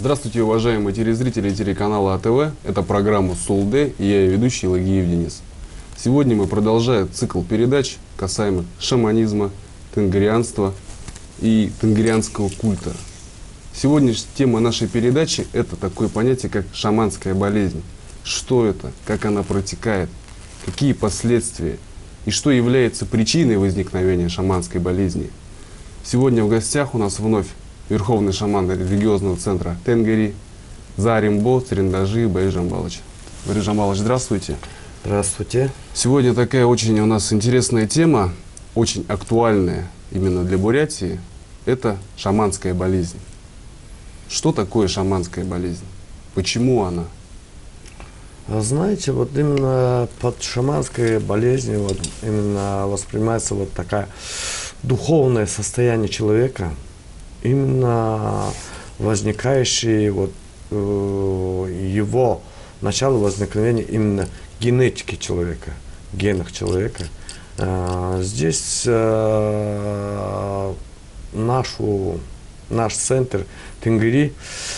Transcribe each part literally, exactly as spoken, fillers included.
Здравствуйте, уважаемые телезрители телеканала А Тэ Вэ. Это программа Сулде, и я ее ведущий Лагиев Денис. Сегодня мы продолжаем цикл передач касаемо шаманизма, тенгрианства и тенгрианского культа. Сегодняшняя тема нашей передачи – это такое понятие, как шаманская болезнь. Что это, как она протекает, какие последствия и что является причиной возникновения шаманской болезни. Сегодня в гостях у нас вновь верховный шаман религиозного центра Тенгри Заримбо Цриндажи Борис Жамбалович. Борис Жамбалович, здравствуйте. Здравствуйте. Сегодня такая очень у нас интересная тема, очень актуальная именно для Бурятии. Это шаманская болезнь. Что такое шаманская болезнь? Почему она? Знаете, вот именно под шаманской болезнью вот именно воспринимается вот такое духовное состояние человека, именно возникающее вот э, его начало возникновения именно генетики человека, генах человека. Э, здесь э, нашу, наш центр Тенгри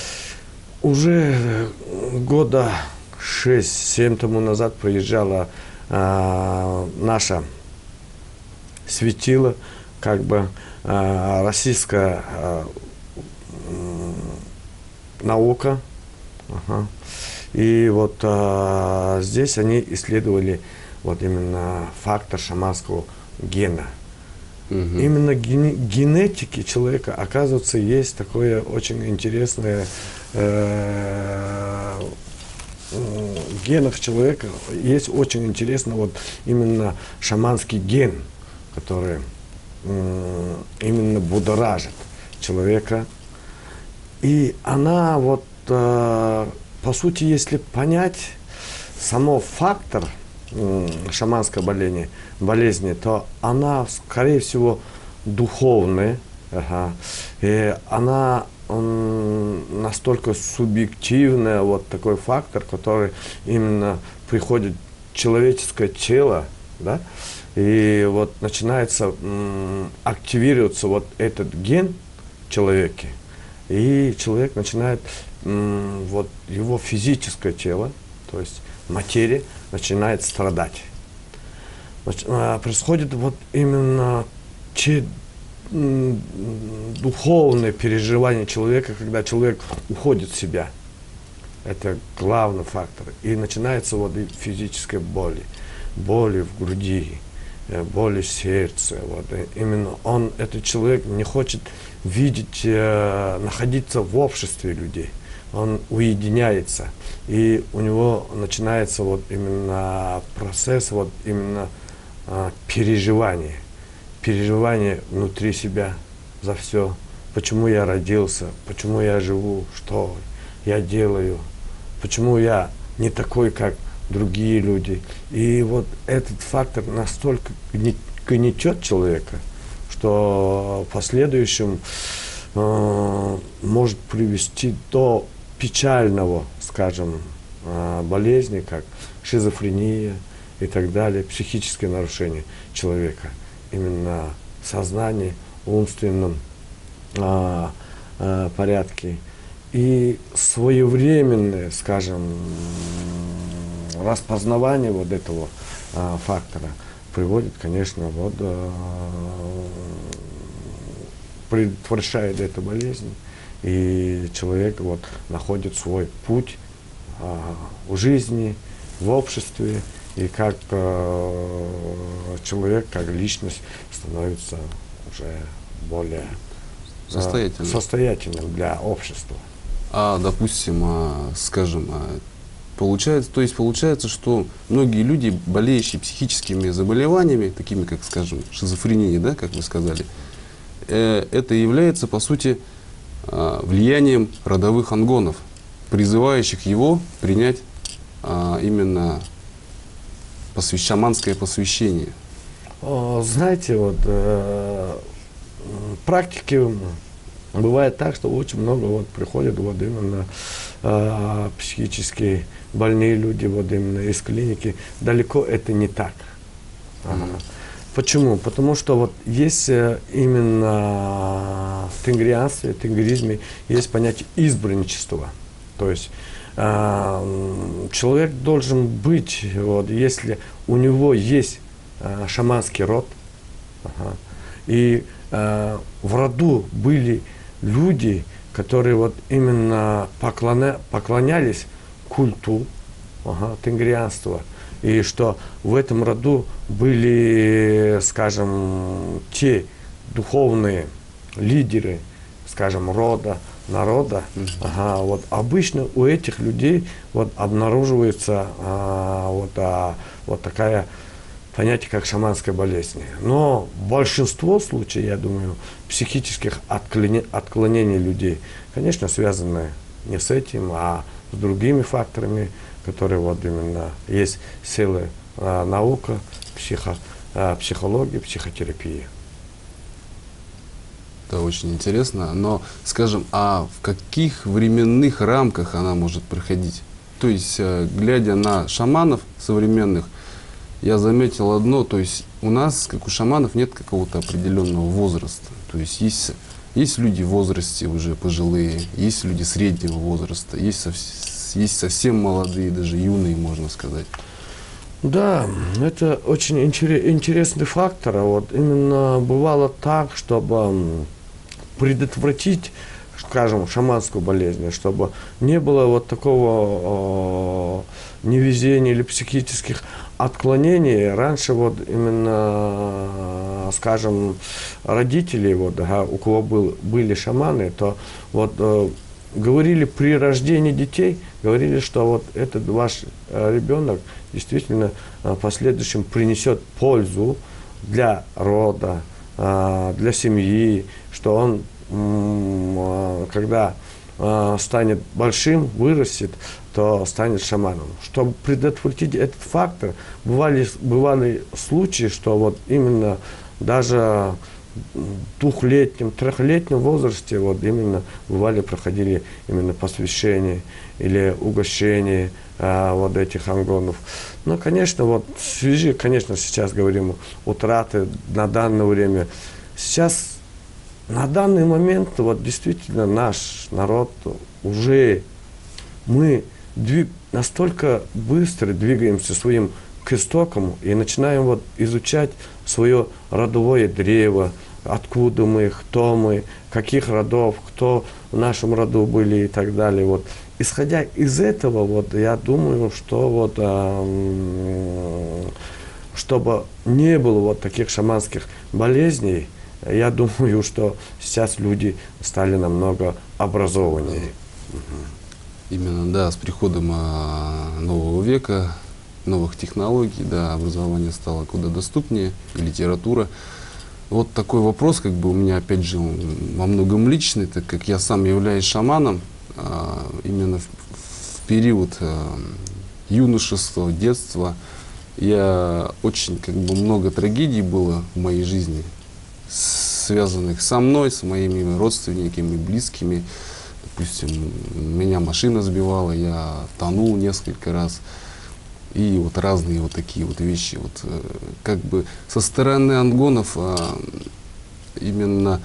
уже года шесть-семь тому назад приезжала э, наша светило, как бы э, российская э, э, наука. Ага. И вот э, здесь они исследовали вот именно фактор шаманского гена. Угу. Именно ген, генетики человека, оказывается, есть такое очень интересное э, в генах человека есть очень интересно вот именно шаманский ген, который э, именно будоражит человека. И она вот, э, по сути, если понять само фактор э, шаманской болезни, болезни, то она, скорее всего, духовная. Ага. И она он настолько субъективный вот такой фактор, который именно приходит в человеческое тело, да, и вот начинается м, активироваться вот этот ген в человеке, и человек начинает, м, вот его физическое тело, то есть материя, начинает страдать. Значит, а, происходит вот именно че, духовное переживание человека, когда человек уходит в себя. Это главный фактор. И начинается вот и физическая боль, боли в груди, боли в сердце. Вот. Именно он, этот человек, не хочет видеть, находиться в обществе людей. Он уединяется. И у него начинается вот именно процесс вот именно переживания. Переживание внутри себя за все, почему я родился, почему я живу, что я делаю, почему я не такой, как другие люди. И вот этот фактор настолько гнетет человека, что в последующем э, может привести до печального, скажем, э, болезни, как шизофрения и так далее, психические нарушения человека. Именно в сознании, умственном а, а, порядке. И своевременное, скажем, распознавание вот этого а, фактора приводит, конечно, вот, а, предотвращает эту болезнь. И человек вот находит свой путь а, в жизни, в обществе. И как э, человек, как личность становится уже более э, состоятельным. состоятельным для общества. А, допустим, а, скажем, а, получается, то есть получается, что многие люди, болеющие психическими заболеваниями, такими как, скажем, шизофрения, да, как вы сказали, э, это является, по сути, э, влиянием родовых ангонов, призывающих его принять э, именно Посвящ... шаманское посвящение. Знаете, вот э, практики бывает так, что очень много вот приходят вот именно э, психически больные люди, вот именно из клиники. Далеко это не так. Ага. Почему? Потому что вот есть э, именно в тенгрианстве, в тенгризме есть понятие избранничества. То есть э, человек должен быть, вот, если у него есть э, шаманский род, ага, и э, в роду были люди, которые вот именно поклоня, поклонялись культу, ага, тенгрианства, и что в этом роду были, скажем, те духовные лидеры, скажем, рода, народа. Mm-hmm. Ага, вот обычно у этих людей вот обнаруживается а, вот, а, вот такая понятие, как шаманская болезнь. Но большинство случаев, я думаю, психических отклонений, отклонений людей, конечно, связаны не с этим, а с другими факторами, которые вот именно есть силы а, наука, психо, а, психология, психотерапия. Это очень интересно. Но, скажем, а в каких временных рамках она может проходить? То есть, глядя на шаманов современных, я заметил одно, то есть у нас, как у шаманов, нет какого-то определенного возраста. То есть есть, есть люди в возрасте уже пожилые, есть люди среднего возраста, есть, сов, есть совсем молодые, даже юные, можно сказать. Да, это очень интересный фактор. Вот именно бывало так, чтобы предотвратить, скажем, шаманскую болезнь, чтобы не было вот такого э, невезения или психических отклонений. Раньше вот именно, скажем, родители, вот, да, у кого был, были шаманы, то вот э, говорили при рождении детей, говорили, что вот этот ваш э, ребенок действительно э, в последующем принесет пользу для рода, э, для семьи, что он, э, когда э, станет большим, вырастет, то станет шаманом. Чтобы предотвратить этот фактор, бывали, бывали случаи, что вот именно даже в двухлетнем, трехлетнем возрасте вот именно бывали, проходили именно посвящение или угощение а, вот этих ангонов. Но, конечно, вот в связи, конечно, сейчас говорим утраты на данное время. Сейчас, на данный момент, вот действительно наш народ уже, мы двиг, настолько быстро двигаемся своим к истокам и начинаем вот изучать свое родовое древо, откуда мы, кто мы, каких родов, кто в нашем роду были и так далее. Вот. Исходя из этого, вот, я думаю, что вот, э, чтобы не было вот таких шаманских болезней, я думаю, что сейчас люди стали намного образованнее. Именно, да, с приходом а, нового века, новых технологий, да, образование стало куда доступнее, и литература. Вот такой вопрос, как бы у меня, опять же, во многом личный, так как я сам являюсь шаманом, а, именно в, в период а, юношества, детства, я очень, как бы, много трагедий было в моей жизни, связанных со мной, с моими родственниками, близкими. Допустим, меня машина сбивала, я тонул несколько раз. И вот разные вот такие вот вещи. Вот, э, как бы со стороны ангонов э, именно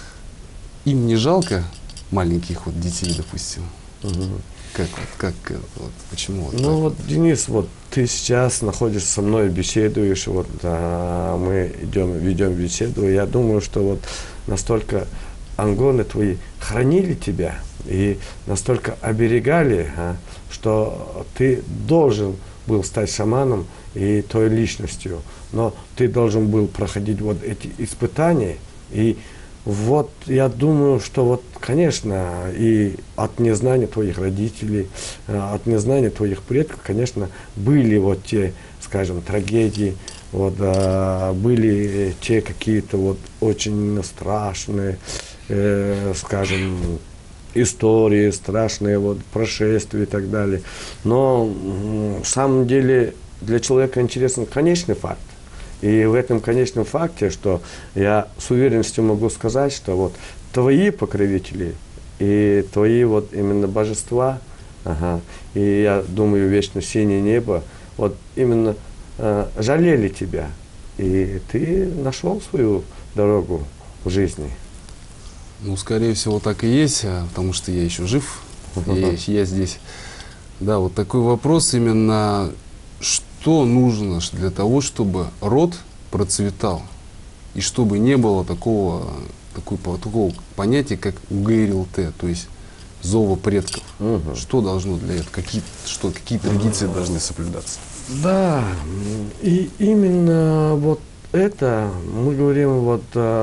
им не жалко маленьких вот детей, допустим. Угу. Как, вот, как вот, почему? Вот ну так? Вот, Денис, вот ты сейчас находишься со мной, беседуешь, вот а, мы идем, ведем беседу. Я думаю, что вот настолько ангоны твои хранили тебя и настолько оберегали, а, что ты должен был стать шаманом и той личностью, но ты должен был проходить вот эти испытания. И вот я думаю, что вот, конечно, и от незнания твоих родителей, от незнания твоих предков, конечно, были вот те, скажем, трагедии, вот, а, были те какие-то вот очень страшные, э, скажем, истории, страшные вот прошествия и так далее. Но на самом деле для человека интересен конечный факт. И в этом конечном факте, что я с уверенностью могу сказать, что вот твои покровители и твои вот именно божества, ага, и я думаю, вечно синее небо, вот именно э, жалели тебя. и ты нашел свою дорогу в жизни. Ну, скорее всего, так и есть, а, потому что я еще жив, я, я здесь. Да, вот такой вопрос именно, что нужно для того, чтобы род процветал, и чтобы не было такого, такой, такого понятия, как УГРЛТ, то есть зова предков. Угу. Что должно для этого, какие, что, какие традиции должны соблюдаться? Да, и именно вот это мы говорим вот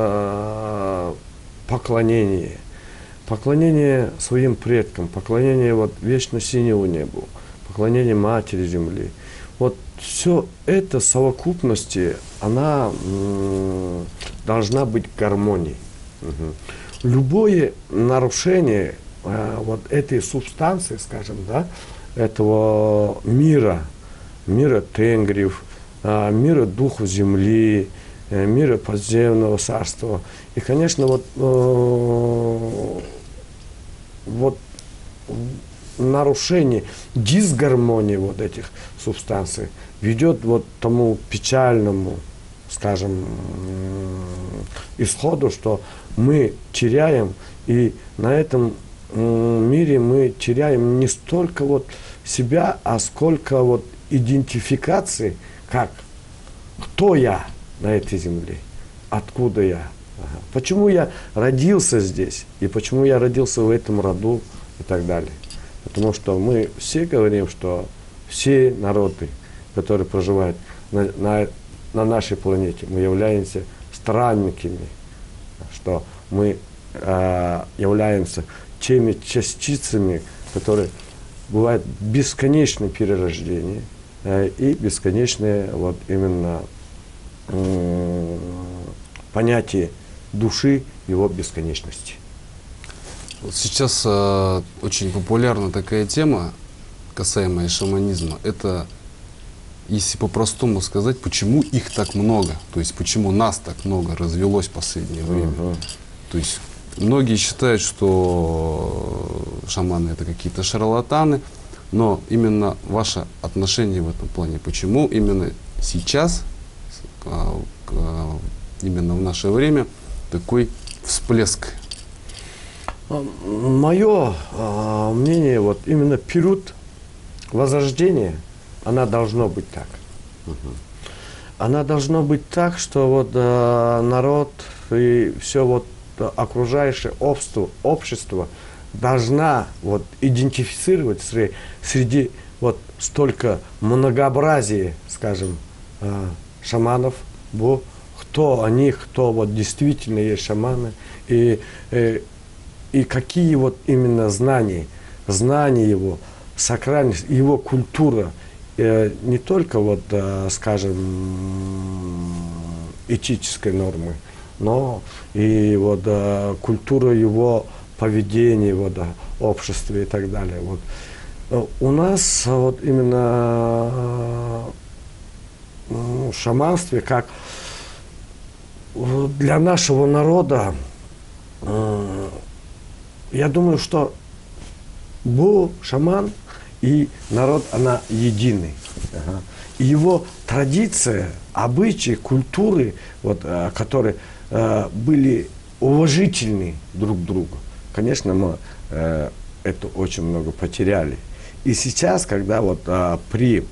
о поклонении. Поклонение своим предкам, поклонение вот вечно синему небу, поклонение Матери Земли. Вот все это в совокупности, она м, должна быть гармонией. Угу. Любое нарушение э, вот этой субстанции, скажем, да, этого мира, мира тенгрев, э, мира духов земли, э, мира подземного царства. И, конечно, вот, э, вот нарушение, дисгармония вот этих субстанций ведет вот к тому печальному, скажем, исходу, что мы теряем, и на этом мире мы теряем не столько вот себя, а сколько вот идентификации, как кто я на этой земле, откуда я, ага. Почему я родился здесь, и почему я родился в этом роду и так далее. Потому что мы все говорим, что все народы, которые проживают на, на, на нашей планете, мы являемся странниками, что мы э, являемся теми частицами, которые бывают бесконечное перерождение э, и бесконечное вот именно э, понятие души, его бесконечности. Вот сейчас э, очень популярна такая тема, касаемая шаманизма. Это, если по-простому сказать, почему их так много, то есть почему нас так много развелось в последнее время. Uh-huh. То есть многие считают, что шаманы это какие-то шарлатаны, но именно ваше отношение в этом плане, почему именно сейчас, именно в наше время, такой всплеск? Мое а, мнение, вот именно период возрождения, она должно быть так. Угу. Она должно быть так, что вот а, народ и все вот окружающее общество, общество должна вот идентифицировать среди, среди вот столько многообразия, скажем, а, шаманов, бо, кто они, кто вот действительно есть шаманы, и, и И какие вот именно знания, знания его, сакральность, его культура, э, не только вот, э, скажем, этической нормы, но и вот э, культура его поведения, вот, э, общества и так далее. Вот. Э, у нас вот именно э, в шаманстве, как для нашего народа, э, я думаю, что Бог, шаман и народ, она единый. Ага. И его традиция, обычаи, культуры, вот, а, которые а, были уважительны друг к другу, конечно, мы а, это очень много потеряли. И сейчас, когда вот а, при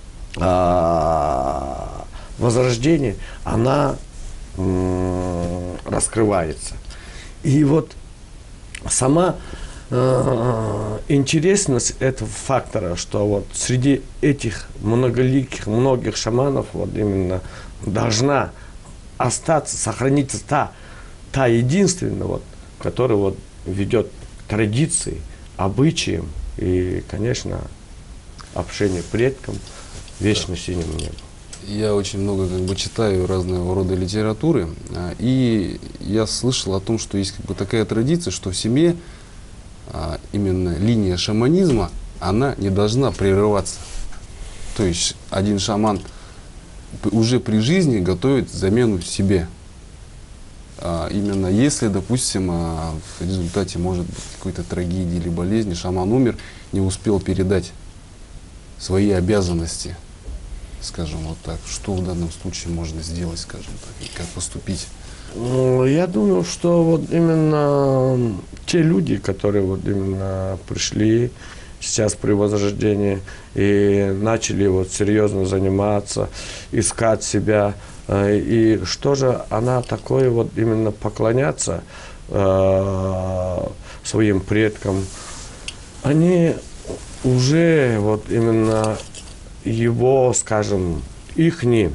а, возрождении она м, раскрывается. И вот сама э, интересность этого фактора, что вот среди этих многоликих, многих шаманов вот именно должна остаться, сохраниться та, та единственная, вот, которая вот ведет к традиции, обычаям и, конечно, общению предкам, вечно синему небу. Я очень много как бы читаю разного рода литературы, и я слышал о том, что есть как бы такая традиция, что в семье а, именно линия шаманизма, она не должна прерываться. То есть один шаман уже при жизни готовит замену себе. А, именно если, допустим, а, в результате может быть какой-то трагедии или болезни, шаман умер, не успел передать свои обязанности скажем вот так, что в данном случае можно сделать, скажем так, и как поступить? Ну, я думаю, что вот именно те люди, которые вот именно пришли сейчас при возрождении и начали вот серьезно заниматься, искать себя, э, и что же она такое вот именно поклоняться э, своим предкам, они уже вот именно его, скажем, ихний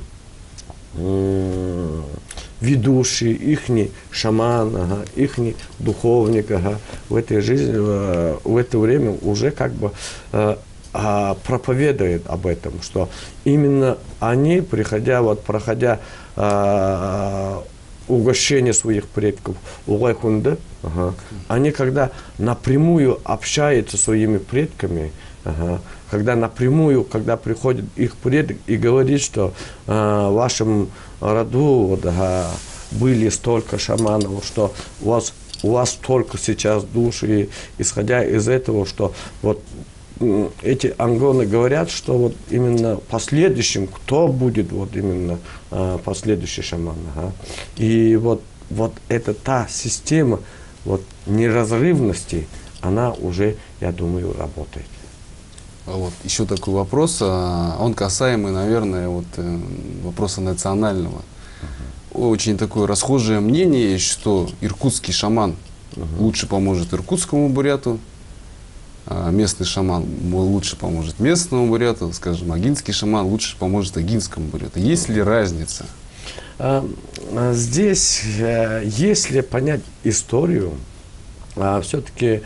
м, ведущий, ихний шаман, ага, ихний духовник, ага, в этой жизни, э, в это время уже как бы э, а, проповедует об этом, что именно они, приходя, вот, проходя э, угощение своих предков, улайхунды, ага, они когда напрямую общаются со своими предками, ага, когда напрямую, когда приходит их предок и говорит, что э, в вашем роду вот, ага, были столько шаманов, что у вас, у вас столько сейчас душ, и исходя из этого, что вот м, эти ангоны говорят, что вот именно последующим, кто будет вот именно э, последующий шаман. Ага. И вот, вот это та система вот, неразрывности, она уже, я думаю, работает. Вот еще такой вопрос, а, он касаемый, наверное, вот, э, вопроса национального. Uh-huh. Очень такое расхожее мнение есть, что иркутский шаман uh-huh. лучше поможет иркутскому буряту, а местный шаман лучше поможет местному буряту, скажем, агинский шаман лучше поможет агинскому буряту. Есть ли разница? Здесь, если понять историю, все-таки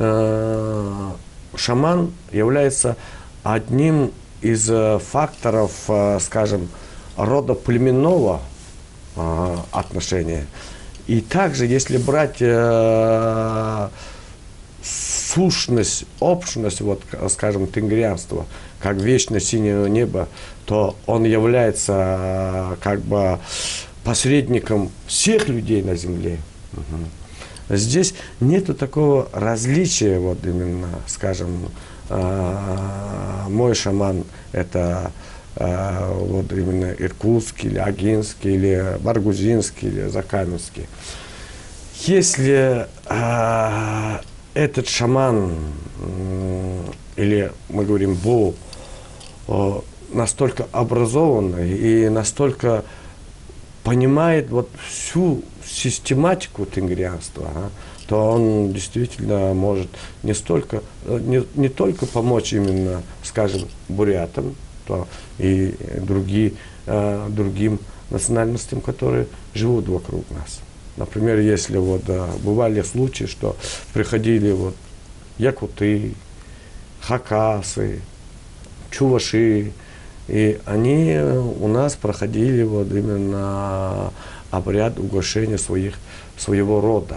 шаман является одним из факторов, скажем, родоплеменного отношения. И также, если брать э, сущность, общность, вот, скажем, тенгрианства, как вечное синее небо, то он является как бы посредником всех людей на земле. Угу. Здесь нету такого различия, вот именно, скажем, э, мой шаман это э, вот именно иркутский, или агинский, или баргузинский, или закаменский. Если э, этот шаман, э, или мы говорим бу, э, настолько образованный и настолько понимает вот всю систематику тенгрианства, а, то он действительно может не, столько, не, не только помочь именно, скажем, бурятам, то и другие, а, другим национальностям, которые живут вокруг нас. Например, если вот, а, бывали случаи, что приходили вот якуты, хакасы, чуваши, и они у нас проходили вот именно обряд угощения своих, своего рода,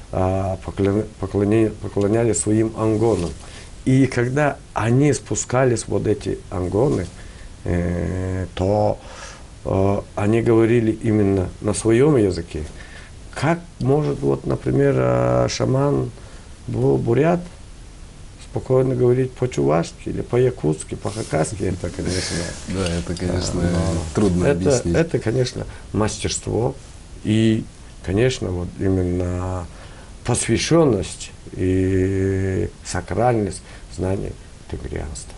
поклоня, поклоняли своим ангонам. И когда они спускались, вот эти ангоны, э, то э, они говорили именно на своем языке. Как может, вот, например, шаман бурят спокойно говорить по-чувашски или по-якутски, по-хакасски, это, конечно... Да, это, конечно, трудно это, объяснить. Это, конечно, мастерство и, конечно, вот именно посвященность и сакральность знаний тенгрианства.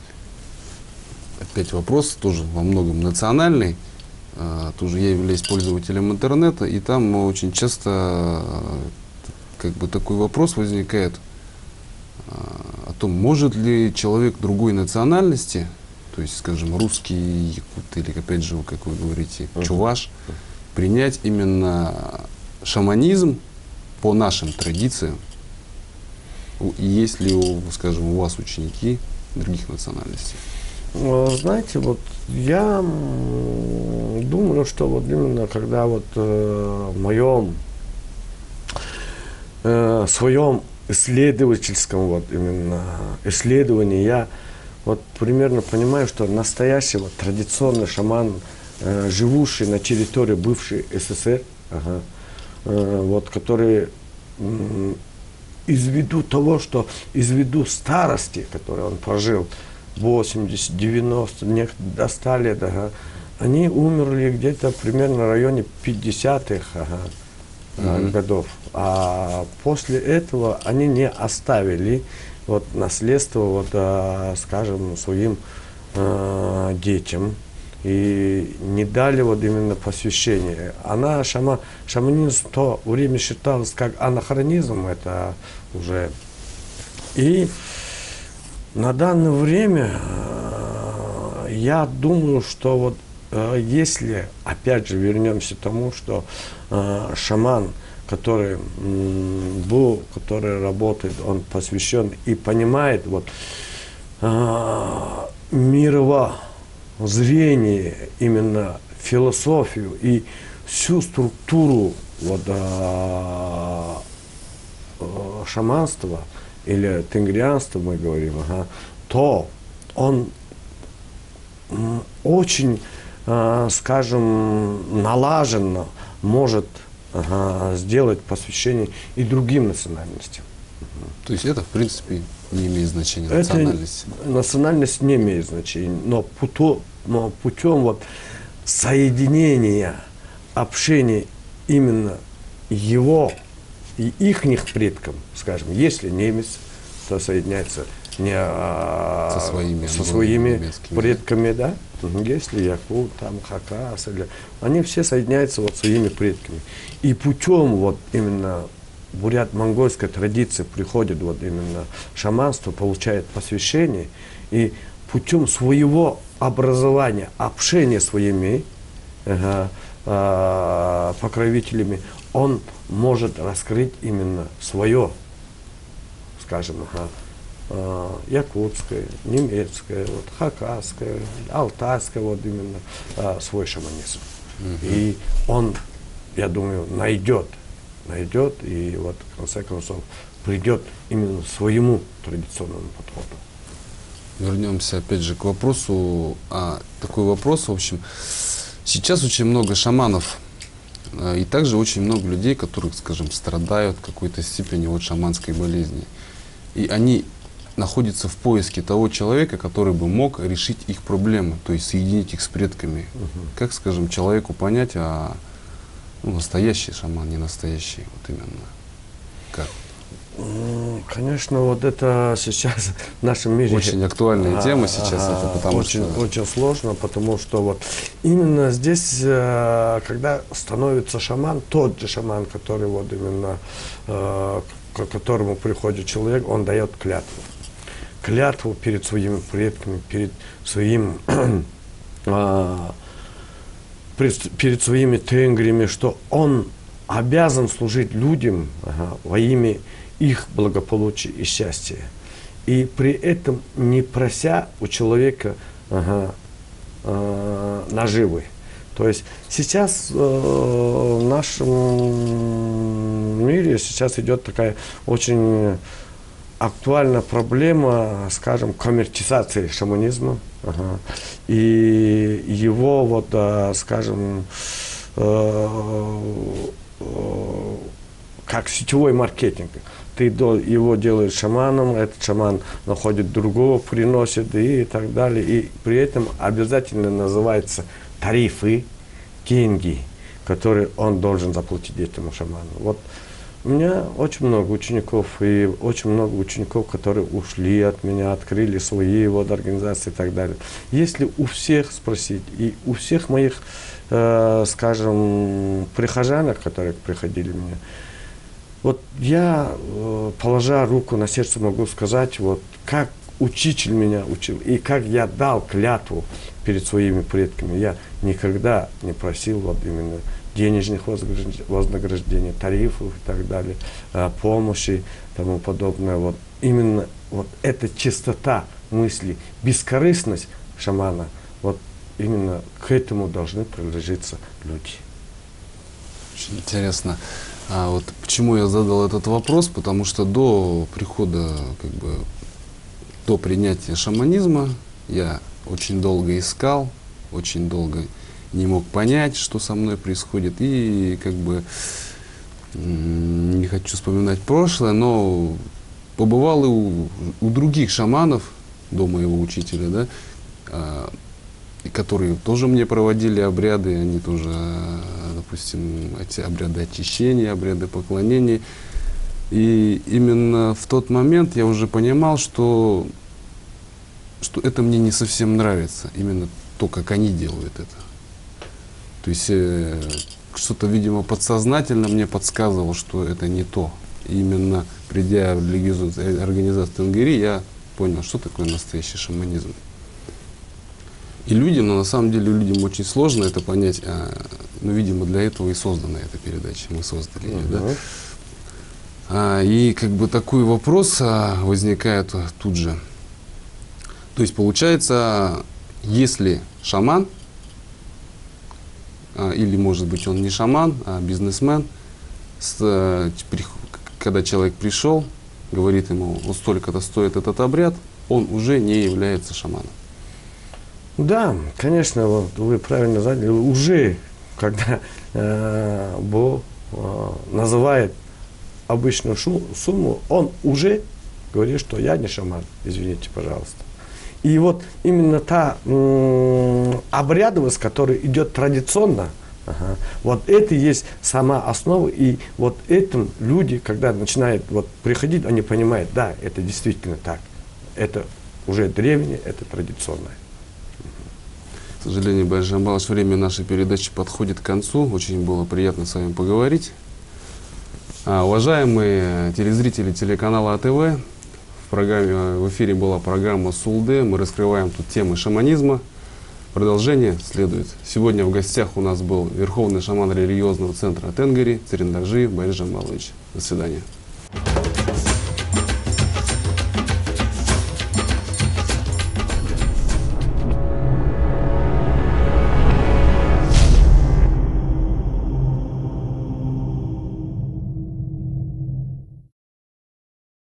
Опять вопрос тоже во многом национальный. А, тоже я являюсь пользователем интернета, и там очень часто а, как бы такой вопрос возникает о том, может ли человек другой национальности, то есть, скажем, русский, якут или, опять же, как вы говорите, uh-huh. чуваш, принять именно шаманизм по нашим традициям. Есть ли, у, скажем, у вас ученики других национальностей? Знаете, вот я думаю, что вот именно когда вот э, в моем э, своем исследовательском вот именно исследовании я вот примерно понимаю, что настоящий вот традиционный шаман, э, живущий на территории бывшей СССР, ага, э, вот, который э, из виду того, что из виду старости, которую он прожил восемьдесят, девяносто, некоторые до ста лет, ага, они умерли где-то примерно в районе пятидесятых ага, mm-hmm. годов. А после этого они не оставили вот, наследство, вот, а, скажем, своим а, детям. И не дали вот именно посвящение. Она, шама, шаманизм в то время считалось как анахронизм, это уже. И на данное время я думаю, что вот если, опять же, вернемся к тому, что шаман, который был, который работает, он посвящен и понимает вот мировое зрение, именно философию и всю структуру вот, а, а, шаманства или тенгрианства, мы говорим, ага, то он м, очень, а, скажем, налаженно может ага, сделать посвящение и другим национальностям. То есть это, в принципе, не имеет значения, это национальность? Национальность не имеет значения, но путем, но путем вот соединения, общения именно его и ихних предков, скажем, если немец, то соединяется не со своими, со своими предками, да? Если якут, там, хакас, или, они все соединяются вот своими предками. И путем вот именно бурят-монгольской традиции приходит вот именно шаманство, получает посвящение, и путем своего образования, общения своими ага, а, покровителями, он может раскрыть именно свое, скажем, ага, а, якутское, немецкое, вот, хакасское, алтайское, вот именно а, свой шаманизм. Mm-hmm. И он, я думаю, найдет, найдет и вот в конце концов придет именно к своему традиционному подходу. Вернемся опять же к вопросу, а, такой вопрос, в общем, сейчас очень много шаманов, а, и также очень много людей, которые, скажем, страдают в какой-то степени от шаманской болезни. И они находятся в поиске того человека, который бы мог решить их проблемы, то есть соединить их с предками. Uh-huh. Как, скажем, человеку понять, а ну, настоящий шаман, не настоящий, вот именно, как? Конечно, вот это сейчас в нашем мире очень актуальная а, тема сейчас, а, это потому очень, что очень сложно, потому что вот именно здесь, когда становится шаман, тот же шаман, который вот именно к которому приходит человек, он дает клятву, клятву перед своими предками, перед своим перед своими тенгриями, что он обязан служить людям ага, во имя их благополучия и счастья. И при этом не прося у человека ага, э, наживы. То есть сейчас э, в нашем мире сейчас идет такая очень актуальная проблема, скажем, коммерчизации шаманизма. Ага. И его, вот, э, скажем, э, э, как сетевой маркетинг. Ты его делаешь шаманом, этот шаман находит другого, приносит и так далее. И при этом обязательно называются тарифы, деньги, которые он должен заплатить этому шаману. Вот у меня очень много учеников, и очень много учеников, которые ушли от меня, открыли свои вот организации и так далее. Если у всех спросить, и у всех моих, э, скажем, прихожанок, которые приходили мне, вот я, э, положа руку на сердце, могу сказать, вот как учитель меня учил, и как я дал клятву перед своими предками. Я никогда не просил вот именно денежных вознаграждений, тарифов и так далее, помощи и тому подобное. Вот именно вот эта чистота мысли, бескорыстность шамана, вот именно к этому должны приложиться люди. Очень интересно. А вот почему я задал этот вопрос? Потому что до прихода, как бы, до принятия шаманизма я очень долго искал, очень долго не мог понять, что со мной происходит. И как бы не хочу вспоминать прошлое, но побывал и у, у других шаманов, до моего учителя, да, а, и которые тоже мне проводили обряды, они тоже, допустим, эти обряды очищения, обряды поклонения. И именно в тот момент я уже понимал, что, что это мне не совсем нравится, именно то, как они делают это. То есть э, что-то, видимо, подсознательно мне подсказывало, что это не то. И именно придя в религиозную организацию Тенгери, я понял, что такое настоящий шаманизм. И людям, но на самом деле людям очень сложно это понять, а, ну, видимо, для этого и создана эта передача, мы создали ее, Uh-huh. да? А, и как бы такой вопрос а, возникает а, тут же. То есть получается, если шаман, а, или может быть он не шаман, а бизнесмен, с, а, при, когда человек пришел, говорит ему, вот столько-то стоит этот обряд, он уже не является шаманом. Да, конечно, вот вы правильно задали. Уже, когда э, Бог э, называет обычную шу, сумму, он уже говорит, что я не шаман, извините, пожалуйста. И вот именно та м, обрядовость, которая идет традиционно, ага, вот это и есть сама основа. И вот этим люди, когда начинают вот, приходить, они понимают, да, это действительно так. Это уже древнее, это традиционное. К сожалению, Байыржан Балыч, время нашей передачи подходит к концу. Очень было приятно с вами поговорить. А, уважаемые телезрители телеканала АТВ, в, программе, в эфире была программа «Сулде». Мы раскрываем тут темы шаманизма. Продолжение следует. Сегодня в гостях у нас был верховный шаман религиозного центра Тенгери Цыриндаржиев Байыржан Балыч. До свидания.